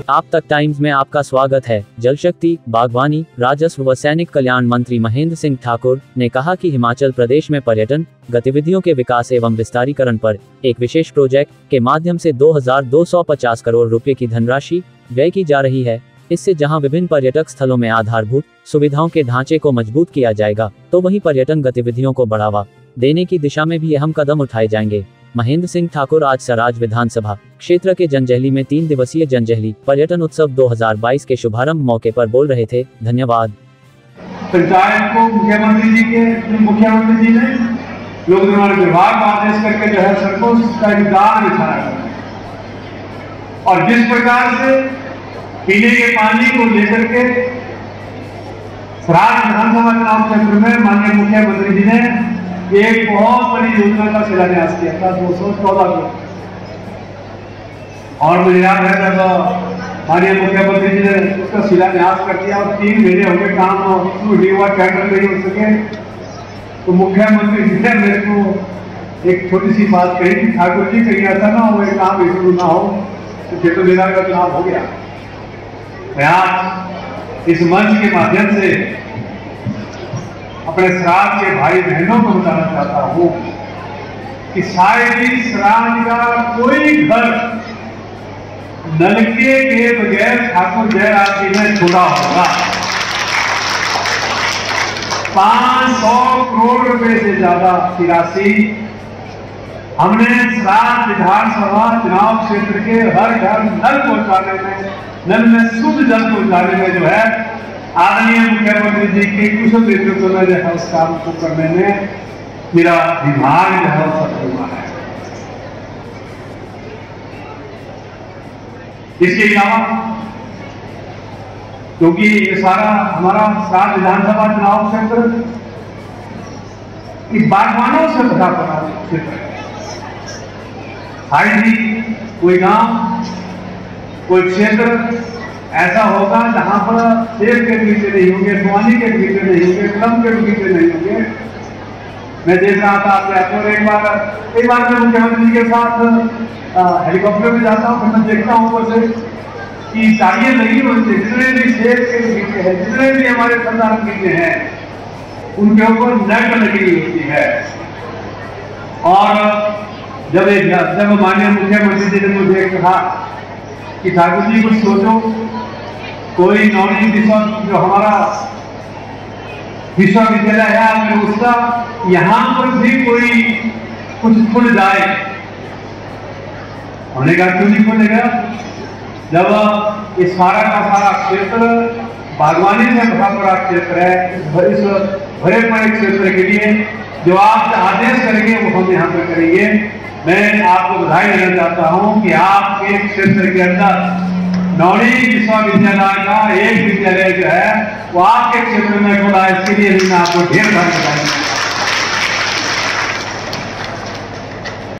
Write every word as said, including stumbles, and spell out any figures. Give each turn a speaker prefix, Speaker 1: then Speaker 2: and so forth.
Speaker 1: आप तक टाइम्स में आपका स्वागत है। जल शक्ति, बागवानी, राजस्व व सैनिक कल्याण मंत्री महेंद्र सिंह ठाकुर ने कहा कि हिमाचल प्रदेश में पर्यटन गतिविधियों के विकास एवं विस्तारीकरण पर एक विशेष प्रोजेक्ट के माध्यम से दो हज़ार दो सौ पचास करोड़ रुपए की धनराशि व्यय की जा रही है। इससे जहां विभिन्न पर्यटक स्थलों में आधारभूत सुविधाओं के ढांचे को मजबूत किया जाएगा, तो वहीं पर्यटन गतिविधियों को बढ़ावा देने की दिशा में भी अहम कदम उठाए जाएंगे। महेंद्र सिंह ठाकुर आज सराज विधानसभा क्षेत्र के जंजैहली में तीन दिवसीय जंजैहली पर्यटन उत्सव दो हज़ार बाईस के शुभारंभ मौके पर बोल रहे थे। धन्यवाद।
Speaker 2: पंचायत को मुख्यमंत्री जी के मुख्यमंत्री जी ने लोक निर्माण विभाग को आदेश करके जो है सड़कों का जाल बिछाया और जिस प्रकार से पीने के पानी को लेकर के सराज विधानसभा चुनाव क्षेत्र में माननीय मुख्यमंत्री जी ने एक बहुत बड़ी योजना का शिलान्यास किया था दो सौ चौदह को, और मुझे याद है जब माननीय मुख्यमंत्री जी ने उसका शिलान्यास कर दिया और तीन महीने हो गए काम शुरू नहीं हुआ, टेंडर नहीं हो सके, तो मुख्यमंत्री जी ने मेरे को एक छोटी सी बात कही कि ठाकुर जी कहीं ऐसा ना हो, काम शुरू ना हो तो खेतों विभाग का चुनाव हो गया। मैं आज इस मंच के माध्यम से अपने सराज के भाई बहनों को बताना चाहता हूं कि शायद ही सराज का कोई घर नलके के बगैर ठाकुर जयराज जी ने छोड़ा होगा। पांच सौ करोड़ रुपए से ज्यादा की राशि हमने सराज विधानसभा चुनाव क्षेत्र के हर घर नल पहुंचाने में, नल में शुद्ध जल पहुंचाने में जो है आदरणीय मुख्यमंत्री जी के कुशल नेतृत्व में जो है उस काम को करने में मेरा विभाग जो है सफल हुआ है। इसके अलावा क्योंकि ये सारा हमारा सराज विधानसभा चुनाव क्षेत्र इस बागवानों से भरा पड़ा क्षेत्र है। शायद ही कोई गांव, कोई क्षेत्र ऐसा होगा जहां पर सेब के बगीचे नहीं होंगे, खुबानी के बगीचे नहीं होंगे, प्लम के बगीचे नहीं होंगे। मैं देख रहा था आपने एक बार एक बार मैं मुख्यमंत्री के साथ हेलीकॉप्टर में जाता हूँ, मैं देखता हूँ ऊपर से कि साड़ियाँ लगी होती है, जितने भी सेब के बगीचे हैं, जितने भी हमारे फलदार बगीचे हैं, उनके ऊपर नेट लगी होती है। और जब एक जब माननीय मुख्यमंत्री जी ने मुझे कहा कि ठाकुर जी कुछ सोचो, कोई नॉलेज जो हमारा विश्वविद्यालय है आपने उसका यहाँ पर भी कोई कुछ खुल जाए। हमने कहा क्यों नहीं खुलेगा, जब इस सारा का सारा क्षेत्र बागवानी से भरा पड़ा क्षेत्र है, इस भरे पड़े क्षेत्र के लिए जो आप आदेश करेंगे वो हम यहाँ पर करेंगे। मैं आपको बधाई देना चाहता हूँ कि आपके क्षेत्र के अंदर नौणी विश्वविद्यालय का एक विद्यालय जो है वो आपके क्षेत्र में खुला है, इसके लिए भी मैं आपको ढेर सारी बधाई